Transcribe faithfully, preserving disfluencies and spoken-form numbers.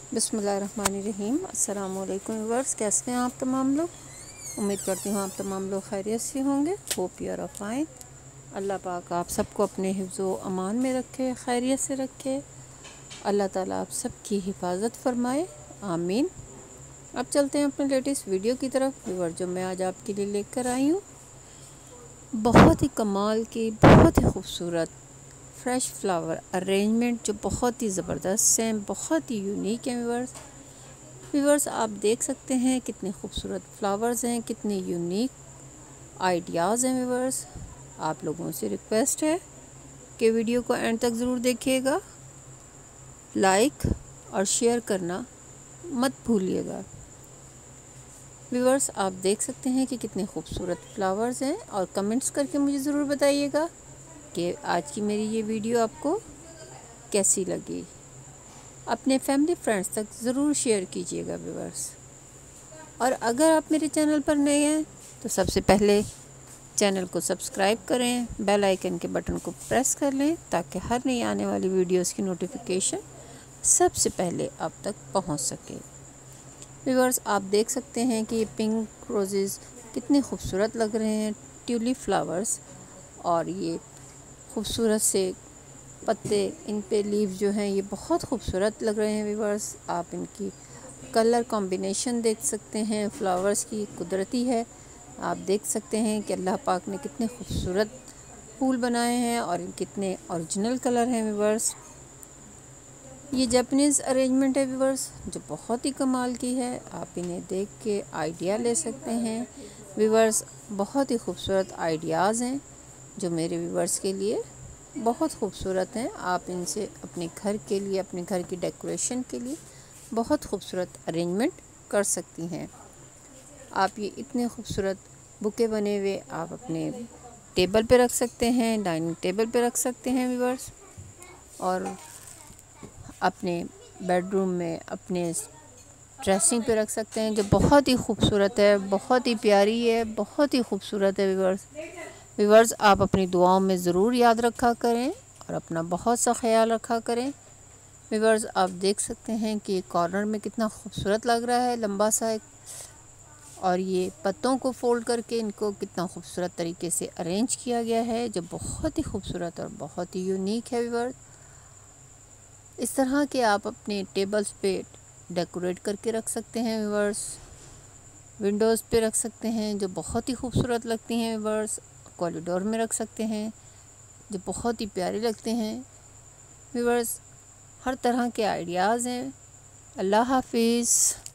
बिस्मिल्लाहिर्रहमानिर्रहीम। अस्सलाम वालेकुम व्यूअर्स, कैसे हैं आप तमाम लोग। उम्मीद करती हूँ आप तमाम लोग खैरियत से होंगे। Hope you are fine. अल्लाह पाक आप सबको अपने हिफ्ज़ो अमान में रखे, खैरियत से रखे। अल्लाह ताला आप सबकी हिफाजत फरमाए, आमीन। अब चलते हैं अपने लेटेस्ट वीडियो की तरफ व्यूअर, जो मैं आज आपके लिए लेकर आई हूँ। बहुत ही कमाल की, बहुत ही खूबसूरत फ्रेश फ्लावर अरेंजमेंट जो बहुत ही ज़बरदस्त हैं, बहुत ही यूनिक हैं व्यूअर्स। व्यूअर्स आप देख सकते हैं कितने खूबसूरत फ्लावर्स हैं, कितने यूनिक आइडियाज़ हैं व्यूअर्स। आप लोगों से रिक्वेस्ट है कि वीडियो को एंड तक ज़रूर देखिएगा, लाइक और शेयर करना मत भूलिएगा। व्यूअर्स आप देख सकते हैं कि कितने खूबसूरत फ्लावर्स हैं, और कमेंट्स करके मुझे ज़रूर बताइएगा कि आज की मेरी ये वीडियो आपको कैसी लगी। अपने फैमिली फ्रेंड्स तक ज़रूर शेयर कीजिएगा व्यूअर्स। और अगर आप मेरे चैनल पर नए हैं तो सबसे पहले चैनल को सब्सक्राइब करें, बेल आइकन के बटन को प्रेस कर लें, ताकि हर नई आने वाली वीडियोस की नोटिफिकेशन सबसे पहले आप तक पहुंच सके। व्यूअर्स आप देख सकते हैं कि ये पिंक रोजेज़ कितने खूबसूरत लग रहे हैं, ट्यूलिप फ्लावर्स। और ये खूबसूरत से पत्ते, इन पे लीव जो हैं ये बहुत खूबसूरत लग रहे हैं व्यूअर्स। आप इनकी कलर कॉम्बिनेशन देख सकते हैं, फ्लावर्स की कुदरती है। आप देख सकते हैं कि अल्लाह पाक ने कितने खूबसूरत फूल बनाए हैं और कितने ओरिजिनल कलर हैं व्यूअर्स। ये जापानीज़ अरेंजमेंट है व्यूअर्स, जो बहुत ही कमाल की है। आप इन्हें देख के आइडिया ले सकते हैं व्यूअर्स। बहुत ही खूबसूरत आइडियाज़ हैं जो मेरे व्यूअर्स के लिए बहुत खूबसूरत हैं। आप इनसे अपने घर के लिए, अपने घर की डेकोरेशन के लिए बहुत खूबसूरत अरेंजमेंट कर सकती हैं। आप ये इतने खूबसूरत बुके बने हुए आप अपने टेबल पे रख सकते हैं, डाइनिंग टेबल पे रख सकते हैं व्यूअर्स। और अपने बेडरूम में, अपने ड्रेसिंग पे रख सकते हैं, जो बहुत ही खूबसूरत है, बहुत ही प्यारी है, बहुत ही खूबसूरत है व्यूअर्स। व्यूअर्स आप अपनी दुआओं में ज़रूर याद रखा करें और अपना बहुत सा ख्याल रखा करें। व्यूअर्स आप देख सकते हैं कि कॉर्नर में कितना खूबसूरत लग रहा है, लंबा सा एक। और ये पत्तों को फोल्ड करके इनको कितना खूबसूरत तरीके से अरेंज किया गया है, जो बहुत ही खूबसूरत और बहुत ही यूनिक है व्यूअर्स। इस तरह के आप अपने टेबल्स पे डेकोरेट करके रख सकते हैं व्यूअर्स। विंडोज़ पे रख सकते हैं, जो बहुत ही खूबसूरत लगती हैं व्यूअर्स। कॉरिडोर में रख सकते हैं, जो बहुत ही प्यारे लगते हैं व्यूअर्स। हर तरह के आइडियाज़ हैं। अल्लाह हाफिज़।